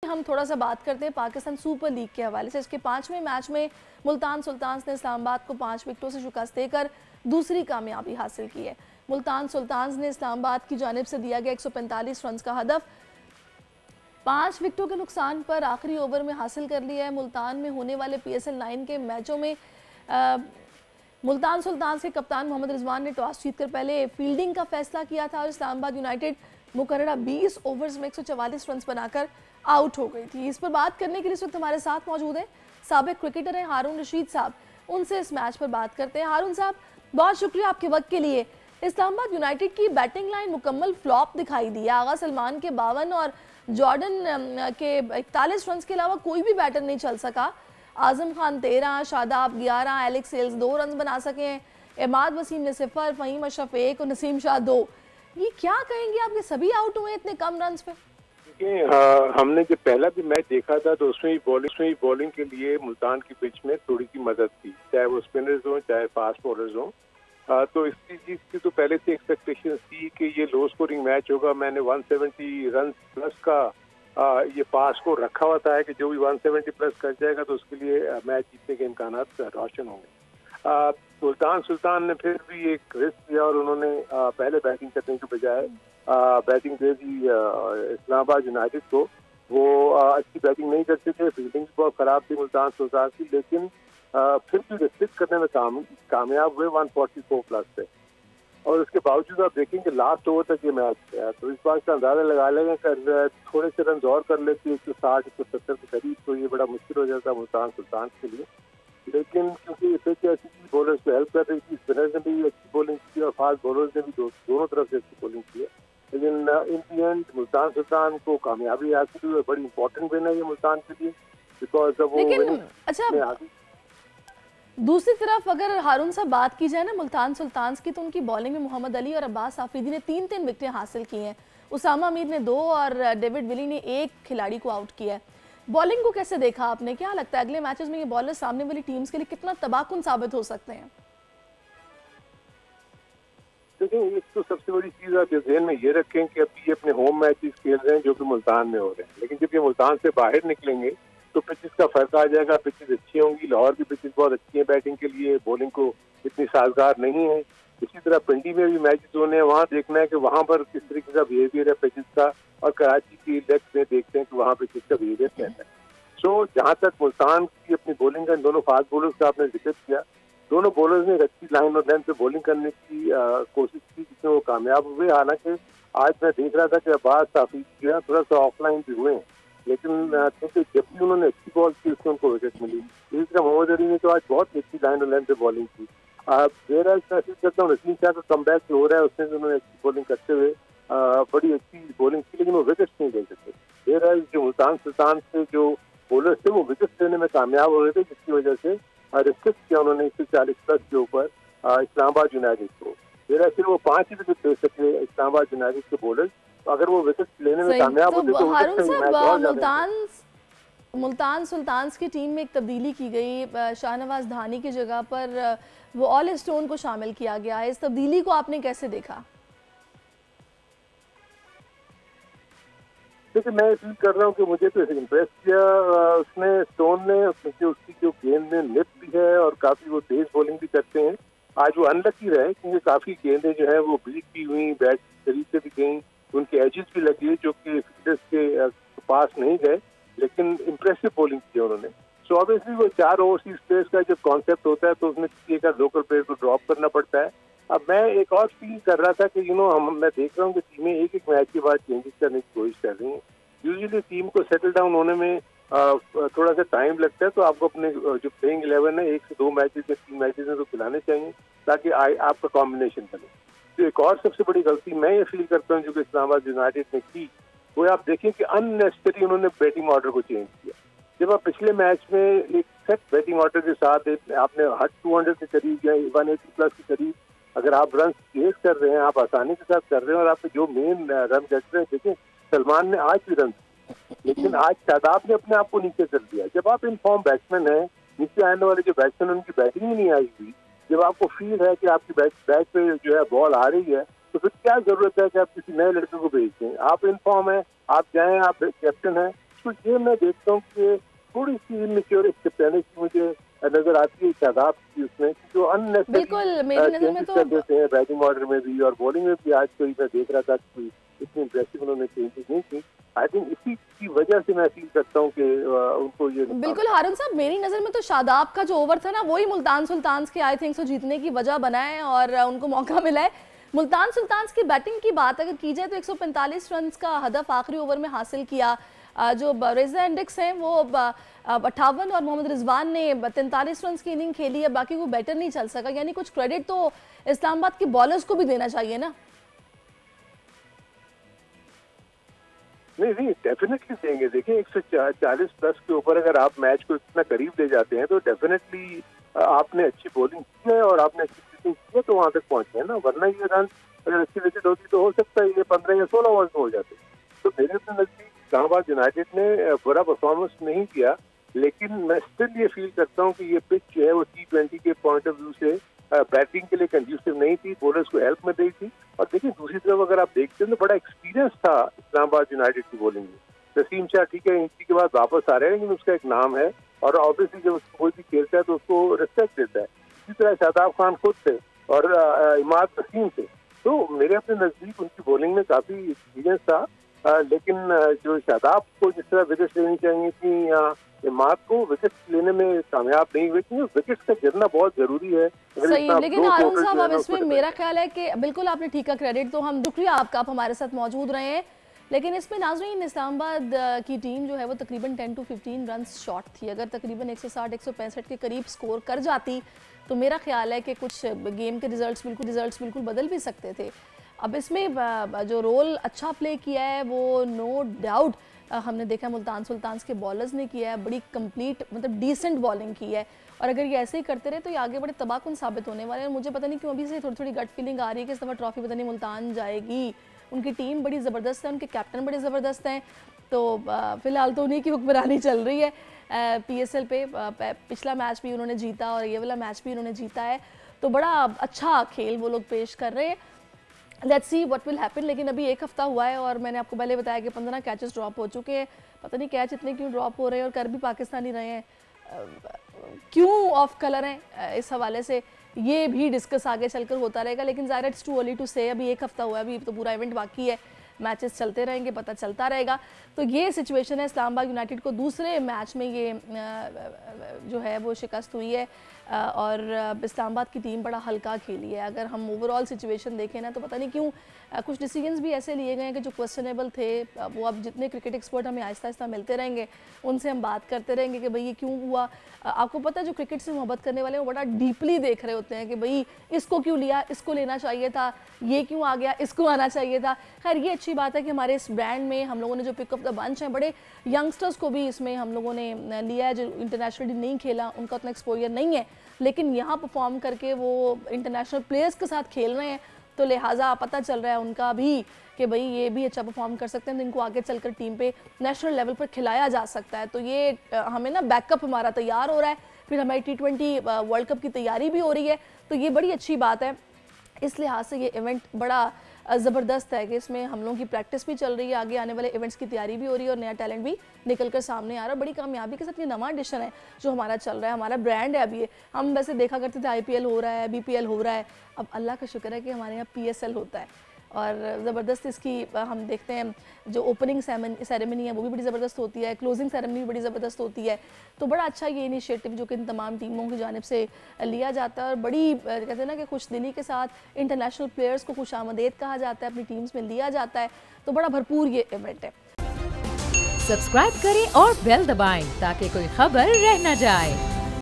हम थोड़ा सा बात करते हैं पाकिस्तान सुपर लीग के हवाले से। इसके 5वें मैच में मुल्तान सुल्तान्स ने इस्लामाबाद को 5 विकेटों से शिकस्त देकर दूसरी कामयाबी हासिल की है। मुल्तान सुल्तान्स ने इस्लामाबाद की जानिब से दिया गया 145 रन का हदफ 5 विकेटों के नुकसान पर आखिरी ओवर में हासिल कर लिया है। मुल्तान में होने वाले PSL 9 के मैचों में मुल्तान सुल्तान्स के कप्तान मोहम्मद रिजवान ने टॉस जीतकर पहले फील्डिंग का फैसला किया था और इस्लामाबाद यूनाइटेड मुकर्ररा 20 ओवर्स में 144 रन बनाकर आउट हो गई थी। इस पर बात करने के लिए इस वक्त हमारे साथ मौजूद हैं साबिक क्रिकेटर हैं हारून रशीद साहब। उनसे इस मैच पर बात करते हैं। हारून साहब, बहुत शुक्रिया आपके वक्त के लिए। इस्लामाबाद यूनाइटेड की बैटिंग लाइन मुकम्मल फ्लॉप दिखाई दी है। आगा सलमान के 52 और जॉर्डन के 41 रन के अलावा कोई भी बैटर नहीं चल सका। Azam Khan 13, Shadab 11, Alex Hales 2 run बना सके हैं, इमाद वसीम ने 0, फहीम अशरफ 1 और नसीम शाह 2। ये क्या कहेंगे आप, ये सभी आउट हुए इतने कम रन पे? हमने जब पहला भी मैच देखा था तो उसमें ही बॉलिंग के लिए मुल्तान की पिच में थोड़ी सी मदद थी, चाहे वो स्पिनर्स हों चाहे फास्ट बॉलर्स हों। तो इस चीज की तो पहले से एक्सपेक्टेशन थी कि ये लो स्कोरिंग मैच होगा। मैंने 170 रन प्लस का ये पास को रखा हुआ था कि जो भी 170 प्लस कर जाएगा तो उसके लिए मैच जीतने के इम्कान रोशन होंगे। सुल्तान ने फिर भी एक रिस्क लिया और उन्होंने पहले बैटिंग करने के बजाय बैटिंग दे दी इस्लामाबाद यूनाइटेड को। वो अच्छी बैटिंग नहीं करते थे, फील्डिंग भी बहुत खराब थी मुल्तान सुल्तान की, लेकिन फिर भी रिस्ट्रिक्ट करने में कामयाब हुए 144 प्लस से। और उसके बावजूद आप देखेंगे लास्ट ओवर तक ये मैच है, तो इस बात का अंदाजा लगा लेंगे कर थोड़े से रन और कर लेते 160 170 के करीब तो ये बड़ा मुश्किल हो जाता मुल्तान सुल्तान के लिए। लेकिन क्योंकि पिच ऐसी थी, बॉलर्स को हेल्प कर रही थी, स्पिनर्स ने भी अच्छी बॉलिंग की और फास्ट बॉलर्स ने भी दोनों तरफ से अच्छी बॉलिंग की है। लेकिन इन दी एंड मुल्तान सुल्तान को कामयाबी हासिल हुई। बड़ी इंपॉर्टेंट विन है ये मुल्तान के लिए, बिकॉज वो अच्छा दूसरी तरफ अगर हारून साहब बात की जाए ना मुल्तान सुल्तान्स की, तो उनकी बॉलिंग में मोहम्मद अली और अब्बास आफरीदी ने 3-3 विकेटें हासिल की हैं। उसामा मीर ने 2 और डेविड विली ने 1 खिलाड़ी को आउट किया है। बॉलिंग को कैसे देखा आपने, क्या लगता है अगले मैचेस में ये बॉलर सामने वाली टीम्स के लिए कितना तबाहकुन साबित हो सकते हैं? देखिए, एक तो सबसे बड़ी चीज आप ध्यान में ये रखें कि अभी ये अपने होम मैचेस खेल रहे हैं जो कि मुल्तान में हो रहे हैं, लेकिन जब ये मुल्तान से बाहर निकलेंगे तो पिचेस का फर्क आ जाएगा। पिचेस अच्छी होंगी, लाहौर की पिचेस बहुत अच्छी है बैटिंग के लिए, बॉलिंग को इतनी साजगार नहीं है। इसी तरह पिंडी में भी मैचेस होने हैं, वहाँ देखना है कि वहाँ पर किस तरीके का बिहेवियर है पिचेस का, और कराची की लेग्स में देखते हैं कि वहाँ पिचेस का बिहेवियर कैसा है। सो जहाँ तक मुल्तान की अपनी बॉलिंग का, दोनों फास्ट बॉलर्स का आपने जिक्र किया, दोनों बॉलर्स ने अच्छी लाइन और लेंथ पे बॉलिंग करने की कोशिश की जिसमें वो कामयाब हुए। हालांकि आज मैं देख रहा था कि अब्बास आफरीदी जो है थोड़ा सा ऑफलाइन भी हुए हैं, लेकिन क्योंकि जब भी उन्होंने अच्छी बॉल की उसमें उनको विकेट मिली। इसी तरह मोहम्मद अली ने तो आज बहुत अच्छी लाइन और लेंथ पे बॉलिंग की। मेरा महसूस करता हूँ नसीम शाह का कमबैक जो हो रहा है उसमें उन्होंने अच्छी बॉलिंग करते हुए बड़ी अच्छी बॉलिंग की, लेकिन वो विकेट्स नहीं ले सकते। मेरा जो मुल्तान सुल्तान से जो बॉलर्स थे वो विकेट्स लेने में कामयाब हो रहे थे, जिसकी वजह से रिस्ट्रिक्ट किया उन्होंने 140 प्लस के ऊपर इस्लामाबाद यूनाइटेड को। मेरा सिर्फ वो 5 ही विकेट ले सके इस्लामाबाद यूनाइटेड के बॉलर्स, तो अगर वो विकेट लेने में कामयाब होते तो मुल्तान सुल्तान्स की टीम में एक तब्दीली की गई, शाहनवाज धानी की जगह पर वो ऑल स्टोन को शामिल किया गया है। इस तब्दीली को आपने कैसे देखा? देखिए, मैं फील कर रहा हूँ कि मुझे तो इम्प्रेस किया उसने, स्टोन ने, क्योंकि उसकी जो गेंद में निप भी है और काफी वो तेज बॉलिंग भी करते हैं। आज वो अनलकी रहे क्योंकि काफी गेंदें जो है वो बीट भी हुई, बैट शरीर से भी गई, उनके एजेस भी लगी जो कि फील्डर्स के पास नहीं गए, लेकिन इम्प्रेसिव बॉलिंग की उन्होंने। सो ऑब्वियसली वो 4 ओवरसीज प्लेयर्स का जब कॉन्सेप्ट होता है तो उसमें किसी एक लोकल प्लेयर को ड्रॉप करना पड़ता है। अब मैं एक और फील कर रहा था कि मैं देख रहा हूँ कि टीमें एक मैच के बाद चेंजेस करने की कोशिश कर रही हैं। यूजुअली टीम को सेटल डाउन होने में थोड़ा सा टाइम लगता है, तो आपको अपने जो प्लेइंग 11 है 1 से 2 मैचेस या 3 मैचेस में तो खिलाने चाहिए ताकि आपका कॉम्बिनेशन बने। तो एक और सबसे बड़ी गलती मैं ये फील करता हूँ जो कि इस्लामाबाद यूनाइटेड ने की, वो आप देखें कि अननेसेसरी उन्होंने बैटिंग ऑर्डर को चेंज किया। जब आप पिछले मैच में एक सेट बैटिंग ऑर्डर के साथ आपने 200 के करीब या 180 प्लस के करीब अगर आप रन चेज कर रहे हैं, आप आसानी के साथ कर रहे हैं और आपके जो मेन रन गेट रहे हैं, देखें सलमान ने आज भी रन, लेकिन आज शादाब ने अपने आप को नीचे कर दिया। जब आप इन फॉर्म बैट्समैन हैं, नीचे आने वाले जो बैट्समैन उनकी बैटिंग ही नहीं आई हुई, जब आपको फील है कि आपकी बैट पे जो है बॉल आ रही है, तो फिर क्या जरूरत है कि आप किसी नए लड़के को भेज दें? आप इन फॉर्म है, आप जाएं, आप कैप्टन हैं, तो ये मैं देखता हूँ कि थोड़ी सी इनमेच्योर टेनिस की मुझे नजर आती है शादाब की उसमें, जो अननेसेसरी चेंजेस कर देते हैं बैटिंग ऑर्डर में भी और बॉलिंग में भी। आज कोई मैं देख रहा था कि कोई इतनी इंप्रेसिव उन्होंने चेंजेस नहीं की। आई थिंक इसी की वजह से मैं फील करता हूँ कि उनको ये बिल्कुल हारून साहब, मेरी नज़र में तो शादाब का जो ओवर था ना, वही मुल्तान सुल्तान्स के आई थिंक सो जीतने की वजह बना है और उनको मौका मिला है। मुल्तान सुल्तान्स की बैटिंग की बात अगर की जाए तो 145 रन का हदफ आखिरी ओवर में हासिल किया। जो रेजा इंडेक्स हैं वो 58 और मोहम्मद रिजवान ने 43 रन की इनिंग खेली है, बाकी वो बैटर नहीं चल सका। यानी कुछ क्रेडिट तो इस्लामाबाद के बॉलर्स को भी देना चाहिए ना। नहीं डेफिनेटली देंगे। देखिए 140 प्लस के ऊपर अगर आप मैच को इतना करीब ले जाते हैं तो डेफिनेटली आपने अच्छी बॉलिंग की है और आपने अच्छी पिचिंग की है तो वहां तक पहुंचे हैं ना। वरना ये रन अगर अच्छी विकेट होती तो हो सकता है ये 15 या 16 ओवर में हो जाते। तो मेरे अपने नजदीक इस्लामाबाद यूनाइटेड ने बुरा परफॉर्मेंस नहीं किया, लेकिन मैं स्टिल ये फील करता हूँ कि ये पिच जो है वो T20 के पॉइंट ऑफ व्यू से बैटिंग के लिए कंड्यूसिव नहीं थी, बॉलर्स को हेल्प में दी थी। और देखिए दूसरी तरफ अगर आप देखते हैं तो बड़ा एक्सपीरियंस था इस्लामाबाद यूनाइटेड की बॉलिंग में। नसीम शाह ठीक है इंजरी के बाद वापस आ रहे हैं, लेकिन उसका एक नाम है और ऑब्वियसली जब कोई भी खेलता है तो उसको रिस्पेक्ट देता है। इसी तरह शादाब खान खुद थे और इमाद नसीम थे। तो मेरे अपने नजदीक उनकी बॉलिंग में काफी एक्सपीरियंस था, लेकिन जो शादाब को जिस तरह विकेट लेनी चाहिए थी या इमाद को विकेट लेने में कामयाब नहीं हुए, क्योंकि विकेट का गिरना बहुत जरूरी है। सही, लेकिन हारून साहब अब इसमें मेरा ख्याल है कि बिल्कुल आपने ठीक है, क्रेडिट तो हम शुक्रिया आपका, आप हमारे साथ मौजूद रहे हैं। लेकिन इसमें नाज़रीन इस्लामाबाद की टीम जो है वो तकरीबन 10 to 15 रन शॉर्ट थी। अगर तकरीबन 160-165 के करीब स्कोर कर जाती तो मेरा ख्याल है कि कुछ गेम के रिजल्ट्स बिल्कुल बदल भी सकते थे। अब इसमें जो रोल अच्छा प्ले किया है वो नो डाउट हमने देखा मुल्तान सुल्तान्स के बॉलर्स ने किया है। बड़ी कंप्लीट मतलब डिसेंट बॉलिंग की है और अगर ये ऐसे ही करते रहे तो ये आगे बड़े तबाहकुन साबित होने वाले हैं। मुझे पता नहीं क्यों अभी से थोड़ी गट फीलिंग आ रही है कि इस दफ़ा ट्रॉफी पता नहीं मुल्तान जाएगी। उनकी टीम बड़ी ज़बरदस्त है, उनके कैप्टन बड़े ज़बरदस्त हैं। तो फ़िलहाल तो उन्हीं की हुक्मरानी चल रही है PSL पे। पिछला मैच भी उन्होंने जीता और ये वाला मैच भी उन्होंने जीता है, तो बड़ा अच्छा खेल वो लोग पेश कर रहे हैं। Let's see what will happen. लेकिन अभी एक हफ्ता हुआ है और मैंने आपको पहले बताया कि 15 कैचेस ड्रॉप हो चुके हैं। पता नहीं कैच इतने क्यों ड्रॉप हो रहे हैं और कर भी पाकिस्तानी रहे हैं, क्यों ऑफ कलर हैं, इस हवाले से ये भी डिस्कस आगे चलकर होता रहेगा। लेकिन ज़ाहिर इट्स टू अर्ली टू से, अभी एक हफ्ता हुआ है, अभी तो पूरा इवेंट बाकी है, मैचेस चलते रहेंगे, पता चलता रहेगा। तो ये सिचुएशन है। इस्लामाबाद यूनाइटेड को दूसरे मैच में ये जो है वो शिकस्त हुई है और इस्लामाबाद की टीम बड़ा हल्का खेली है। अगर हम ओवरऑल सिचुएशन देखें ना तो पता नहीं क्यों कुछ डिसीजंस भी ऐसे लिए गए हैं कि जो क्वेश्चनेबल थे। वो अब जितने क्रिकेट एक्सपर्ट हमें आहिस्ता आहिस्ता मिलते रहेंगे उनसे हम बात करते रहेंगे कि भाई ये क्यों हुआ। आपको पता है जो क्रिकेट से मोहब्बत करने वाले हैं वो बड़ा डीपली देख रहे होते हैं कि भाई इसको क्यों लिया, इसको लेना चाहिए था, ये क्यों आ गया, इसको आना चाहिए था। खैर ये अच्छी बात है कि हमारे इस ब्रांड में हम लोगों ने जो पिक ऑफ द बंच हैं, बड़े यंगस्टर्स को भी इसमें हम लोगों ने लिया है जो इंटरनेशनली नहीं खेला, उनका उतना एक्सपोजर नहीं है, लेकिन यहाँ परफॉर्म करके वो इंटरनेशनल प्लेयर्स के साथ खेल रहे हैं। तो लिहाजा पता चल रहा है उनका भी कि भाई ये भी अच्छा परफॉर्म कर सकते हैं, तो इनको आगे चलकर टीम पे नेशनल लेवल पर खिलाया जा सकता है। तो ये हमें ना बैकअप हमारा तैयार हो रहा है, फिर हमारी T20 वर्ल्ड कप की तैयारी भी हो रही है, तो ये बड़ी अच्छी बात है। इस लिहाज से ये इवेंट बड़ा ज़बरदस्त है कि इसमें हम लोगों की प्रैक्टिस भी चल रही है, आगे आने वाले इवेंट्स की तैयारी भी हो रही है और नया टैलेंट भी निकल कर सामने आ रहा है। बड़ी कामयाबी के साथ ये नवा एडिशन है जो हमारा चल रहा है, हमारा ब्रांड है। अभी हम वैसे देखा करते थे IPL हो रहा है, BPL हो रहा है, अब अल्लाह का शुक्र है कि हमारे यहाँ PSL होता है और ज़बरदस्त इसकी हम देखते हैं जो ओपनिंग सेरेमनी है वो भी बड़ी ज़बरदस्त होती है, क्लोजिंग सेरेमनी भी बड़ी ज़बरदस्त होती है। तो बड़ा अच्छा ये इनिशिएटिव जो कि इन तमाम टीमों की जानिब से लिया जाता है और बड़ी कहते हैं ना कि खुशदिली के साथ इंटरनेशनल प्लेयर्स को खुशामदीद कहा जाता है, अपनी टीम्स में लिया जाता है। तो बड़ा भरपूर ये इवेंट है। सब्सक्राइब करें और बेल दबाएं ताकि कोई खबर रह न जाए।